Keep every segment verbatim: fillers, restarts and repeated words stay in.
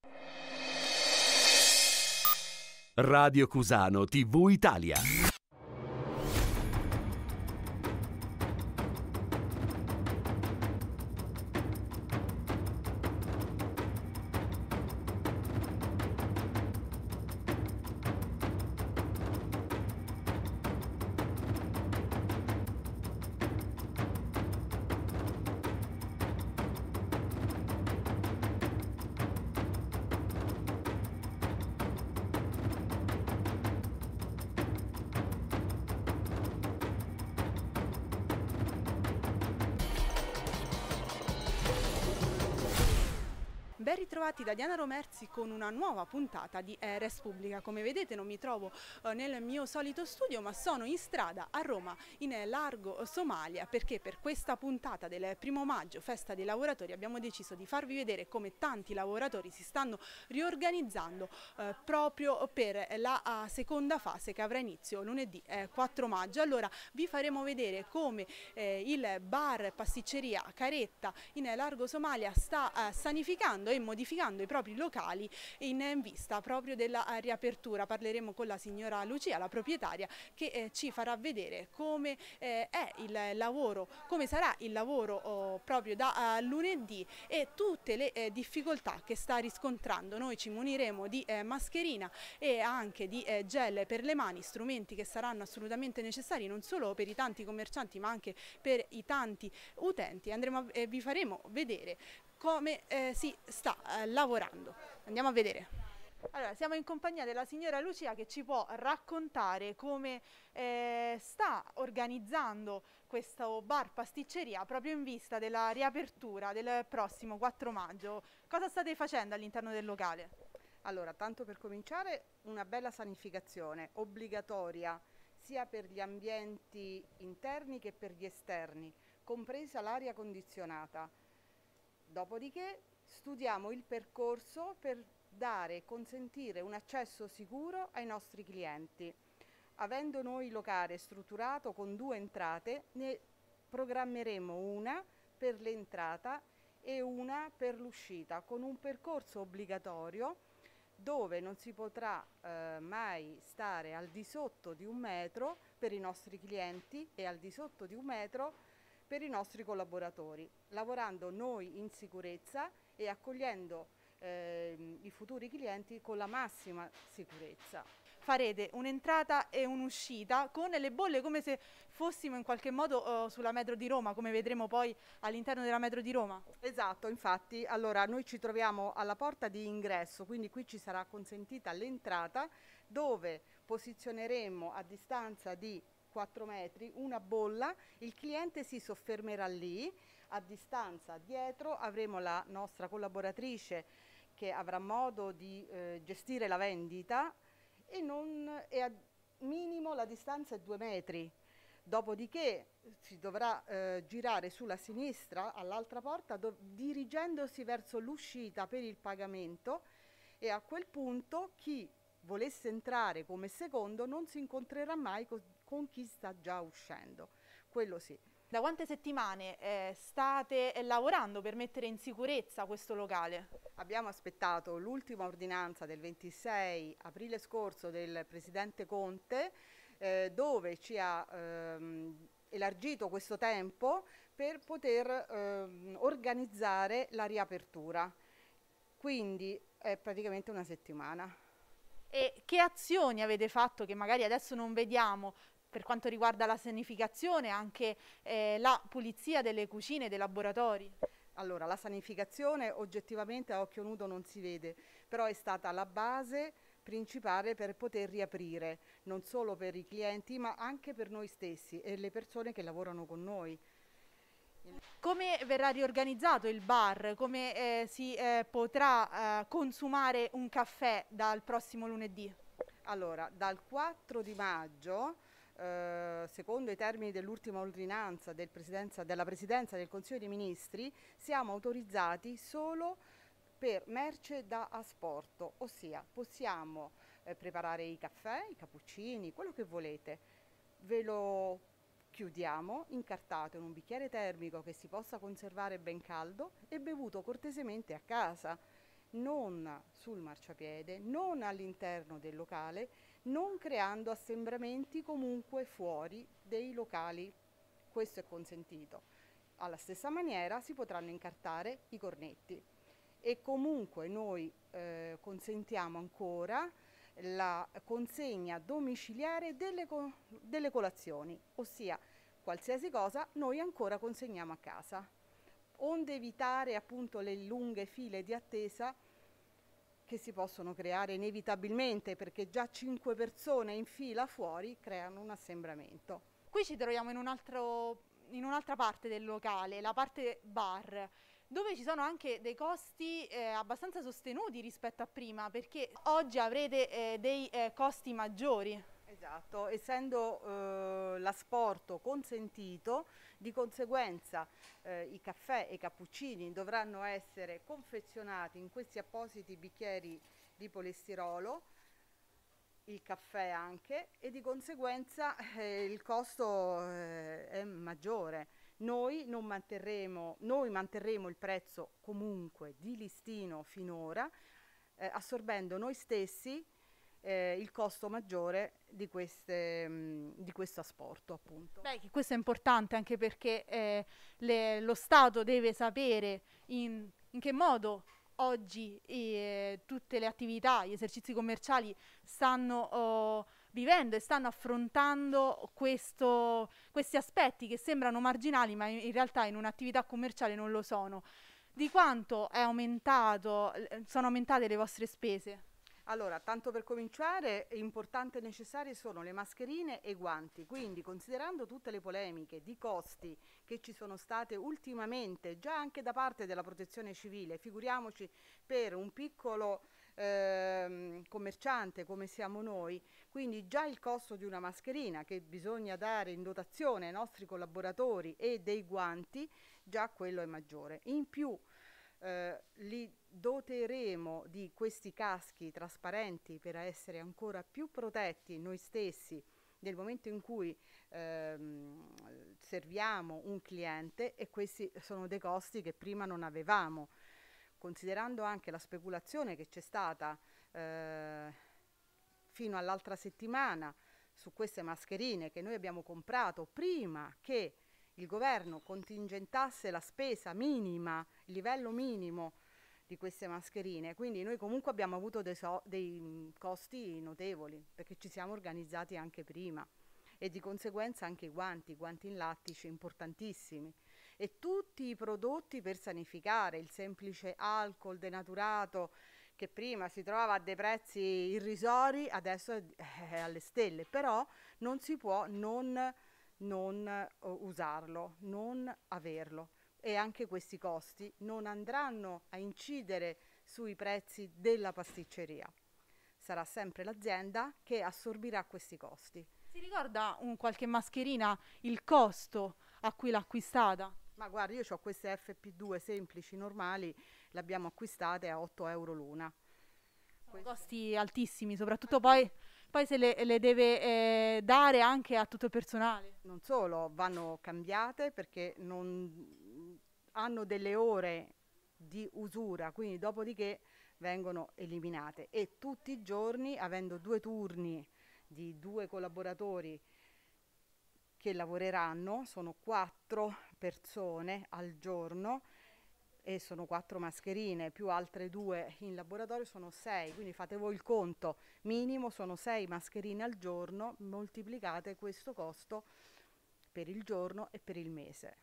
Radio Cusano tivù Italia. Ben ritrovati da Diana Romerzi con una nuova puntata di eh, Res Publica. Come vedete non mi trovo eh, nel mio solito studio, ma sono in strada a Roma, in eh, largo Somalia, perché per questa puntata del primo maggio, festa dei lavoratori, abbiamo deciso di farvi vedere come tanti lavoratori si stanno riorganizzando eh, proprio per la uh, seconda fase che avrà inizio lunedì eh, quattro maggio. Allora vi faremo vedere come eh, il bar pasticceria Caretta in eh, largo Somalia sta eh, sanificando e modificando i propri locali in vista proprio della riapertura. Parleremo con la signora Lucia, la proprietaria, che eh, ci farà vedere come eh, è il lavoro, come sarà il lavoro oh, proprio da uh, lunedì e tutte le eh, difficoltà che sta riscontrando. Noi ci muniremo di eh, mascherina e anche di eh, gel per le mani, strumenti che saranno assolutamente necessari non solo per i tanti commercianti ma anche per i tanti utenti. Andremo a, eh, vi faremo vedere come eh, si sta eh, lavorando. Andiamo a vedere. Allora, siamo in compagnia della signora Lucia che ci può raccontare come eh, sta organizzando questo bar pasticceria proprio in vista della riapertura del prossimo quattro maggio. Cosa state facendo all'interno del locale? Allora, tanto per cominciare, una bella sanificazione obbligatoria sia per gli ambienti interni che per gli esterni, compresa l'aria condizionata. Dopodiché studiamo il percorso per dare e consentire un accesso sicuro ai nostri clienti. Avendo noi il locale strutturato con due entrate, ne programmeremo una per l'entrata e una per l'uscita, con un percorso obbligatorio dove non si potrà eh, mai stare al di sotto di un metro per i nostri clienti e al di sotto di un metro per i nostri collaboratori, lavorando noi in sicurezza e accogliendo eh, i futuri clienti con la massima sicurezza. Farete un'entrata e un'uscita con le bolle come se fossimo in qualche modo uh, sulla metro di Roma, come vedremo poi all'interno della metro di Roma? Esatto, infatti, allora noi ci troviamo alla porta di ingresso, quindi qui ci sarà consentita l'entrata dove posizioneremo a distanza di quattro metri una bolla, il cliente si soffermerà lì, a distanza dietro avremo la nostra collaboratrice che avrà modo di eh, gestire la vendita e, non, e a minimo la distanza è due metri, dopodiché si dovrà eh, girare sulla sinistra all'altra porta dirigendosi verso l'uscita per il pagamento e a quel punto chi volesse entrare come secondo non si incontrerà mai con, con chi sta già uscendo, quello sì. Da quante settimane eh, state lavorando per mettere in sicurezza questo locale? Abbiamo aspettato l'ultima ordinanza del ventisei aprile scorso del Presidente Conte eh, dove ci ha ehm, elargito questo tempo per poter ehm, organizzare la riapertura, quindi è praticamente una settimana. E che azioni avete fatto che magari adesso non vediamo per quanto riguarda la sanificazione, anche eh, la pulizia delle cucine, dei laboratori? Allora, la sanificazione oggettivamente a occhio nudo non si vede, però è stata la base principale per poter riaprire, non solo per i clienti ma anche per noi stessi e le persone che lavorano con noi. Come verrà riorganizzato il bar? Come eh, si eh, potrà eh, consumare un caffè dal prossimo lunedì? Allora, dal quattro di maggio, eh, secondo i termini dell'ultima ordinanza del presidenza, della Presidenza del Consiglio dei Ministri, siamo autorizzati solo per merce da asporto, ossia possiamo eh, preparare i caffè, i cappuccini, quello che volete, ve lo chiudiamo incartato in un bicchiere termico che si possa conservare ben caldo e bevuto cortesemente a casa. non sul marciapiede, non all'interno del locale, non creando assembramenti comunque fuori dei locali. Questo è consentito. Alla stessa maniera si potranno incartare i cornetti e comunque noi eh, consentiamo ancora la consegna domiciliare delle, co delle colazioni, ossia qualsiasi cosa noi ancora consegniamo a casa, onde evitare appunto le lunghe file di attesa che si possono creare inevitabilmente, perché già cinque persone in fila fuori creano un assembramento. Qui ci troviamo in un altro, in un'altra parte del locale, la parte bar, dove ci sono anche dei costi eh, abbastanza sostenuti rispetto a prima, perché oggi avrete eh, dei eh, costi maggiori. Esatto, essendo eh, l'asporto consentito, di conseguenza eh, i caffè e i cappuccini dovranno essere confezionati in questi appositi bicchieri di polistirolo, il caffè anche, e di conseguenza eh, il costo eh, è maggiore. Noi non manterremo, noi manterremo il prezzo comunque di listino finora, eh, assorbendo noi stessi Eh, il costo maggiore di, queste, mh, di questo asporto, appunto. Beh, che questo è importante anche perché eh, le, lo Stato deve sapere in, in che modo oggi eh, tutte le attività, gli esercizi commerciali stanno oh, vivendo e stanno affrontando questo, questi aspetti che sembrano marginali, ma in, in realtà in un'attività commerciale non lo sono. Di quanto è aumentato, sono aumentate le vostre spese? Allora, tanto per cominciare, importante e necessarie sono le mascherine e i guanti, quindi considerando tutte le polemiche di costi che ci sono state ultimamente, già anche da parte della Protezione Civile, figuriamoci per un piccolo ehm, commerciante come siamo noi, quindi già il costo di una mascherina che bisogna dare in dotazione ai nostri collaboratori e dei guanti, già quello è maggiore. In più Eh, li doteremo di questi caschi trasparenti per essere ancora più protetti noi stessi nel momento in cui ehm, serviamo un cliente, e questi sono dei costi che prima non avevamo, considerando anche la speculazione che c'è stata eh, fino all'altra settimana su queste mascherine che noi abbiamo comprato prima che il governo contingentasse la spesa minima, il livello minimo di queste mascherine, quindi noi comunque abbiamo avuto dei, so dei mh, costi notevoli perché ci siamo organizzati anche prima, e di conseguenza anche i guanti, i guanti in lattice importantissimi, e tutti i prodotti per sanificare, il semplice alcol denaturato che prima si trovava a dei prezzi irrisori, adesso è, è alle stelle, però non si può non non uh, usarlo, non averlo, e anche questi costi non andranno a incidere sui prezzi della pasticceria. Sarà sempre l'azienda che assorbirà questi costi. Si ricorda un qualche mascherina il costo a cui l'ha acquistata? Ma guarda, io ho queste F P due semplici, normali, le abbiamo acquistate a otto euro l'una. Sono costi altissimi, soprattutto poi... Poi se le, le deve eh, dare anche a tutto il personale. Non solo, vanno cambiate perché non hanno delle ore di usura, quindi dopodiché vengono eliminate, e tutti i giorni, avendo due turni di due collaboratori che lavoreranno, sono quattro persone al giorno, e sono quattro mascherine più altre due in laboratorio, sono sei, quindi fate voi il conto, minimo sono sei mascherine al giorno, moltiplicate questo costo per il giorno e per il mese.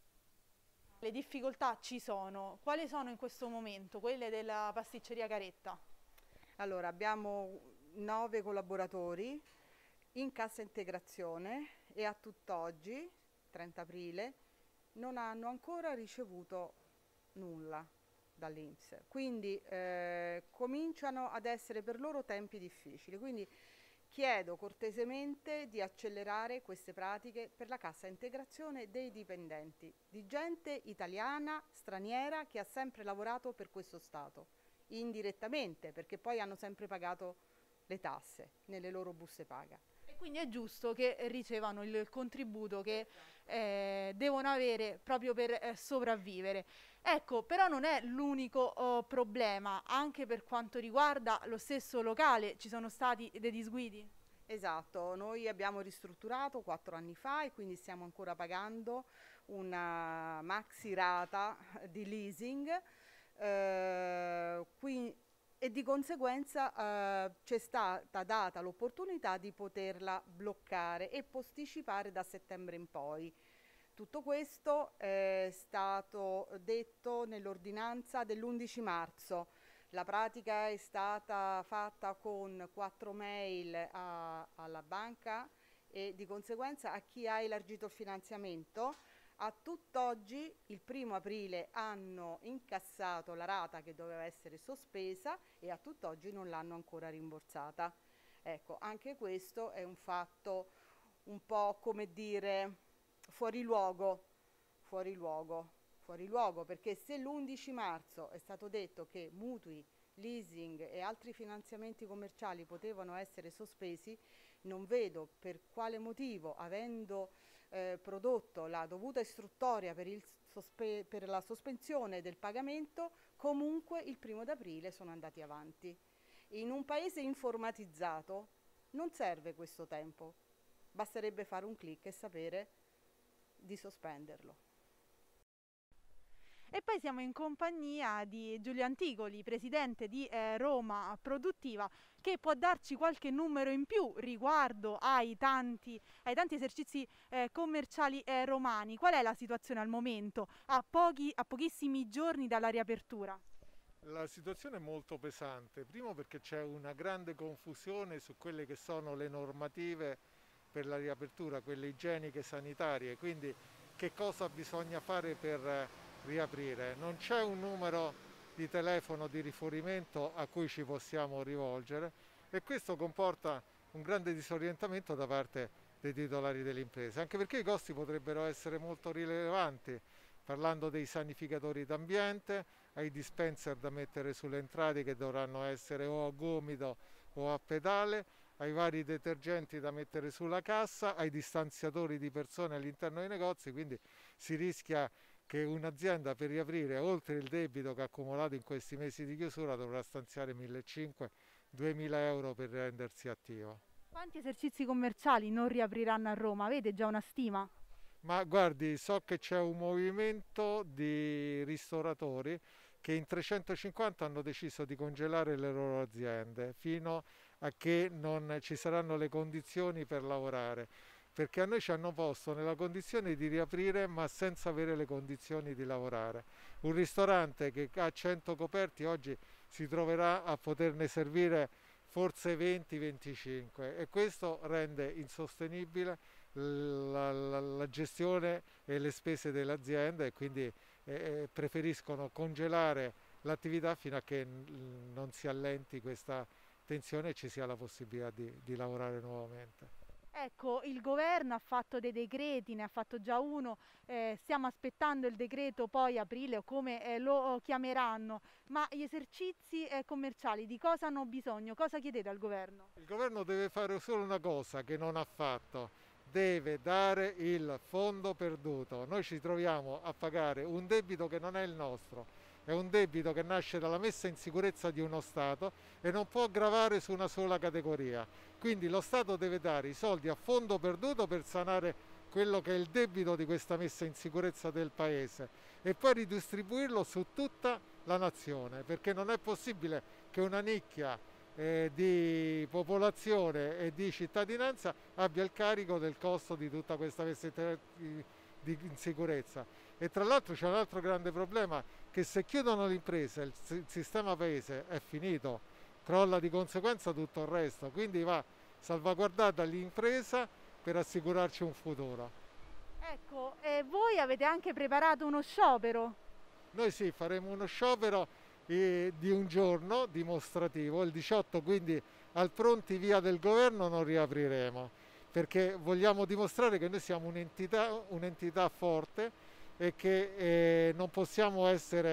Le difficoltà ci sono, quali sono in questo momento? Quelle della pasticceria Caretta? Allora, abbiamo nove collaboratori in cassa integrazione e a tutt'oggi, trenta aprile, non hanno ancora ricevuto nulla dall'I N P S, quindi eh, cominciano ad essere per loro tempi difficili, quindi chiedo cortesemente di accelerare queste pratiche per la cassa integrazione dei dipendenti, di gente italiana, straniera, che ha sempre lavorato per questo Stato, indirettamente, perché poi hanno sempre pagato le tasse nelle loro buste paga. E Quindi è giusto che ricevano il contributo che eh, devono avere proprio per eh, sopravvivere. Ecco, però non è l'unico oh, problema, anche per quanto riguarda lo stesso locale ci sono stati dei disguidi. Esatto, noi abbiamo ristrutturato quattro anni fa e quindi stiamo ancora pagando una maxi rata di leasing eh, qui, e di conseguenza eh, c'è stata data l'opportunità di poterla bloccare e posticipare da settembre in poi. Tutto questo è stato detto nell'ordinanza dell'undici marzo. La pratica è stata fatta con quattro mail a, alla banca e di conseguenza a chi ha elargito il finanziamento. A tutt'oggi, il primo aprile, hanno incassato la rata che doveva essere sospesa e a tutt'oggi non l'hanno ancora rimborsata. Ecco, anche questo è un fatto un po', come dire, fuori luogo, fuori luogo. Fuori luogo, perché se l'undici marzo è stato detto che mutui, leasing e altri finanziamenti commerciali potevano essere sospesi, non vedo per quale motivo, avendo eh, prodotto la dovuta istruttoria per, il sospe- per la sospensione del pagamento, comunque il primo d'aprile sono andati avanti. In un paese informatizzato non serve questo tempo, basterebbe fare un clic e sapere di sospenderlo. E poi siamo in compagnia di Giulio Anticoli, presidente di eh, Roma Produttiva, che può darci qualche numero in più riguardo ai tanti, ai tanti esercizi eh, commerciali eh, romani. Qual è la situazione al momento, a, pochi, a pochissimi giorni dalla riapertura? La situazione è molto pesante, primo perché c'è una grande confusione su quelle che sono le normative per la riapertura, quelle igieniche sanitarie, quindi che cosa bisogna fare per riaprire. Non c'è un numero di telefono di riferimento a cui ci possiamo rivolgere e questo comporta un grande disorientamento da parte dei titolari delle imprese, anche perché i costi potrebbero essere molto rilevanti, parlando dei sanificatori d'ambiente, ai dispenser da mettere sulle entrate che dovranno essere o a gomito o a pedale, ai vari detergenti da mettere sulla cassa, ai distanziatori di persone all'interno dei negozi, quindi si rischia che un'azienda per riaprire, oltre il debito che ha accumulato in questi mesi di chiusura, dovrà stanziare millecinquecento duemila euro per rendersi attivo. Quanti esercizi commerciali non riapriranno a Roma? Avete già una stima? Ma guardi, so che c'è un movimento di ristoratori che in trecentocinquanta hanno deciso di congelare le loro aziende fino a che non ci saranno le condizioni per lavorare, perché a noi ci hanno posto nella condizione di riaprire ma senza avere le condizioni di lavorare. Un ristorante che ha cento coperti oggi si troverà a poterne servire forse venti venticinque e questo rende insostenibile la, la, la gestione e le spese dell'azienda e quindi eh, preferiscono congelare l'attività fino a che non si allenti questa tensione e ci sia la possibilità di, di lavorare nuovamente. Ecco, il governo ha fatto dei decreti, ne ha fatto già uno, eh, stiamo aspettando il decreto poi aprile o come eh, lo chiameranno, ma gli esercizi eh, commerciali di cosa hanno bisogno? Cosa chiedete al governo? Il governo deve fare solo una cosa che non ha fatto, deve dare il fondo perduto. Noi ci troviamo a pagare un debito che non è il nostro, è un debito che nasce dalla messa in sicurezza di uno Stato e non può gravare su una sola categoria. Quindi lo Stato deve dare i soldi a fondo perduto per sanare quello che è il debito di questa messa in sicurezza del Paese e poi ridistribuirlo su tutta la nazione, perché non è possibile che una nicchia eh, di popolazione e di cittadinanza abbia il carico del costo di tutta questa messa di, di insicurezza. E tra l'altro c'è un altro grande problema, che se chiudono le imprese il, il sistema paese è finito, crolla di conseguenza tutto il resto, quindi va salvaguardata l'impresa per assicurarci un futuro. Ecco, e voi avete anche preparato uno sciopero? Noi sì, faremo uno sciopero eh, di un giorno dimostrativo, il diciotto, quindi al pronti via del governo non riapriremo, perché vogliamo dimostrare che noi siamo un'entità, un'entità forte e che eh, non possiamo essere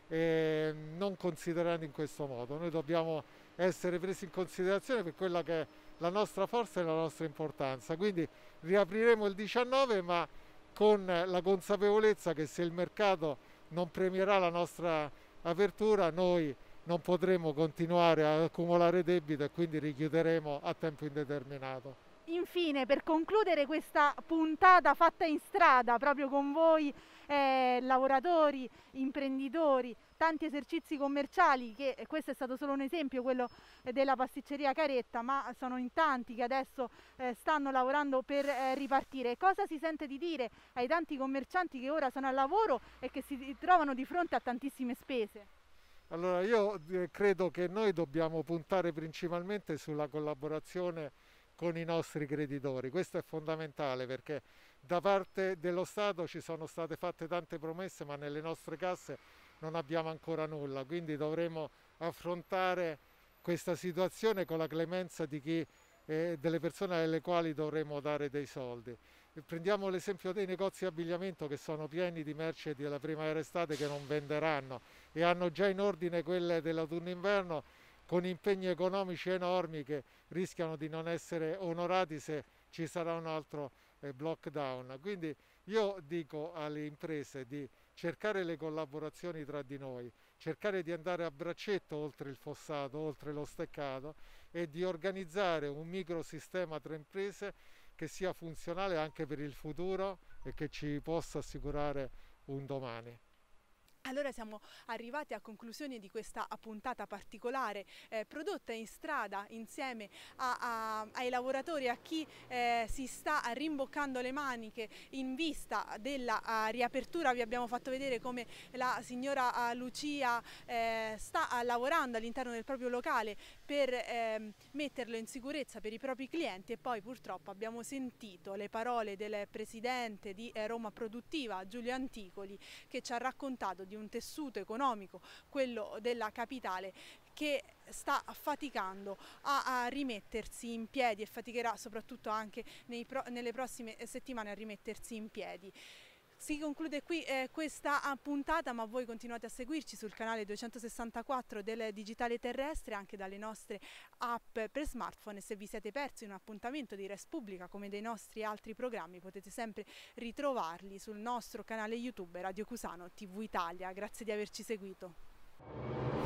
eh, non considerati in questo modo. Noi dobbiamo essere presi in considerazione per quella che è la nostra forza e la nostra importanza. Quindi riapriremo il diciannove, ma con la consapevolezza che se il mercato non premierà la nostra apertura, noi non potremo continuare ad accumulare debito e quindi richiuderemo a tempo indeterminato. Infine, per concludere questa puntata fatta in strada proprio con voi eh, lavoratori, imprenditori, tanti esercizi commerciali, che questo è stato solo un esempio, quello della pasticceria Caretta, ma sono in tanti che adesso eh, stanno lavorando per eh, ripartire. Cosa si sente di dire ai tanti commercianti che ora sono al lavoro e che si trovano di fronte a tantissime spese? Allora, io credo che noi dobbiamo puntare principalmente sulla collaborazione con i nostri creditori. Questo è fondamentale, perché da parte dello Stato ci sono state fatte tante promesse, ma nelle nostre casse non abbiamo ancora nulla, quindi dovremo affrontare questa situazione con la clemenza di chi, eh, delle persone alle quali dovremo dare dei soldi. E prendiamo l'esempio dei negozi di abbigliamento che sono pieni di merce della primavera estate che non venderanno e hanno già in ordine quelle dell'autunno-inverno, con impegni economici enormi che rischiano di non essere onorati se ci sarà un altro eh, lockdown. Quindi io dico alle imprese di cercare le collaborazioni tra di noi, cercare di andare a braccetto oltre il fossato, oltre lo steccato, e di organizzare un microsistema tra imprese che sia funzionale anche per il futuro e che ci possa assicurare un domani. Allora siamo arrivati a conclusione di questa puntata particolare eh, prodotta in strada insieme a, a, ai lavoratori, a chi eh, si sta rimboccando le maniche in vista della uh, riapertura. Vi abbiamo fatto vedere come la signora uh, Lucia eh, sta uh, lavorando all'interno del proprio locale per eh, metterlo in sicurezza per i propri clienti, e poi purtroppo abbiamo sentito le parole del presidente di eh, Roma Produttiva, Giulio Anticoli, che ci ha raccontato di un tessuto economico, quello della capitale, che sta faticando a, a rimettersi in piedi e faticherà soprattutto anche nei pro, nelle prossime settimane a rimettersi in piedi. Si conclude qui eh, questa puntata, ma voi continuate a seguirci sul canale duecentosessantaquattro del Digitale Terrestre, anche dalle nostre app per smartphone, e se vi siete persi un appuntamento di Res Pubblica come dei nostri altri programmi potete sempre ritrovarli sul nostro canale YouTube Radio Cusano T V Italia. Grazie di averci seguito.